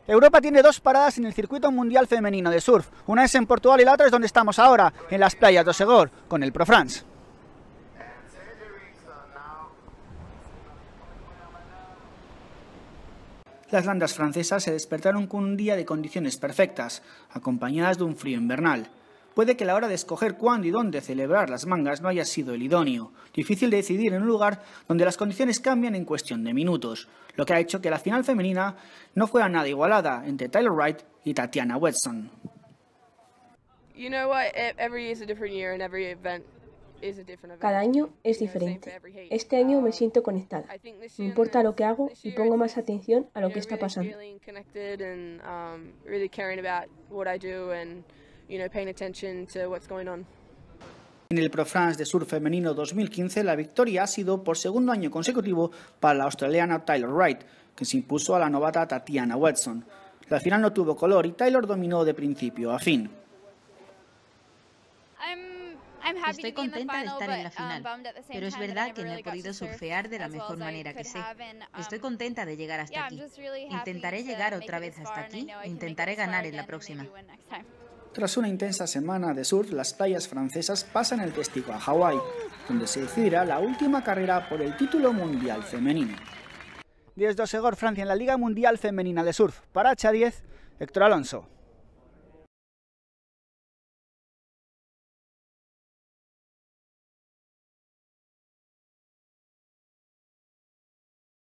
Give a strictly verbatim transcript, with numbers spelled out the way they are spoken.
Europa tiene dos paradas en el circuito mundial femenino de surf. Una es en Portugal y la otra es donde estamos ahora, en las playas de Osegor, con el Pro France. Las landas francesas se despertaron con un día de condiciones perfectas, acompañadas de un frío invernal. Puede que la hora de escoger cuándo y dónde celebrar las mangas no haya sido el idóneo. Difícil de decidir en un lugar donde las condiciones cambian en cuestión de minutos, lo que ha hecho que la final femenina no fuera nada igualada entre Taylor Wright y Tatiana Watson. Cada año es diferente. Este año me siento conectada. Me importa lo que hago y pongo más atención a lo que está pasando. En el Pro France de surf femenino dos mil quince, la victoria ha sido por segundo año consecutivo para la australiana Taylor Wright, que se impuso a la novata Tatiana Watson. La final no tuvo color y Taylor dominó de principio a fin. Estoy contenta de estar en la final, pero es verdad que no he podido surfear de la mejor manera que sé. Estoy contenta de llegar hasta aquí. Intentaré llegar otra vez hasta aquí e intentaré ganar en la próxima. Tras una intensa semana de surf, las playas francesas pasan el testigo a Hawái, donde se decidirá la última carrera por el título mundial femenino. Desde Osegor, Francia, en la Liga Mundial Femenina de Surf, para H diez, Héctor Alonso.